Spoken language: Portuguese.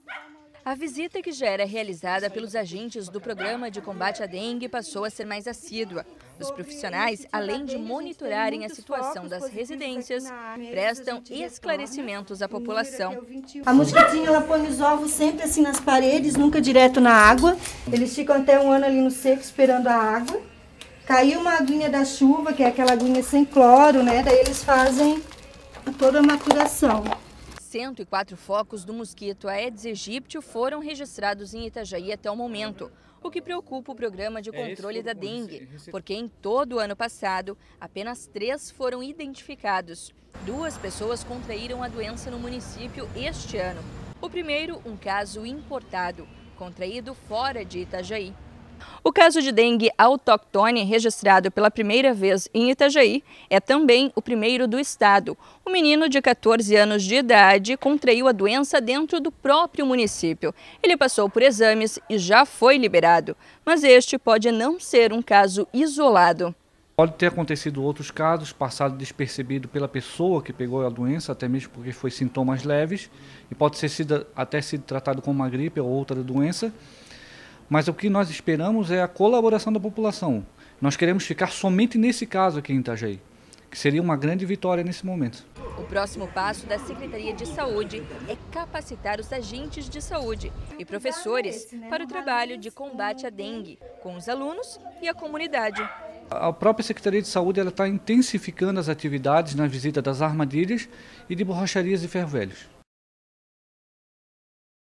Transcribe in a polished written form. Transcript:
A visita, que já era realizada pelos agentes do Programa de Combate à Dengue, passou a ser mais assídua. Os profissionais, além de monitorarem a situação das residências, prestam esclarecimentos à população. A mosquitinha, ela põe os ovos sempre assim nas paredes, nunca direto na água. Eles ficam até um ano ali no seco esperando a água. Caiu uma aguinha da chuva, que é aquela aguinha sem cloro, né? Daí eles fazem toda a maturação. 104 focos do mosquito Aedes aegypti foram registrados em Itajaí até o momento, o que preocupa o Programa de Controle da Dengue, porque em todo o ano passado, apenas 3 foram identificados. 2 pessoas contraíram a doença no município este ano. O primeiro, um caso importado, contraído fora de Itajaí. O caso de dengue autóctone, registrado pela primeira vez em Itajaí, é também o primeiro do estado. O menino de 14 anos de idade contraiu a doença dentro do próprio município. Ele passou por exames e já foi liberado, mas este pode não ser um caso isolado. Pode ter acontecido outros casos, passado despercebido pela pessoa que pegou a doença, até mesmo porque foi sintomas leves, e pode ter até sido tratado como uma gripe ou outra doença. Mas o que nós esperamos é a colaboração da população. Nós queremos ficar somente nesse caso aqui em Itajaí, que seria uma grande vitória nesse momento. O próximo passo da Secretaria de Saúde é capacitar os agentes de saúde e professores para o trabalho de combate à dengue, com os alunos e a comunidade. A própria Secretaria de Saúde está intensificando as atividades na visita das armadilhas e de borracharias e ferro velhos.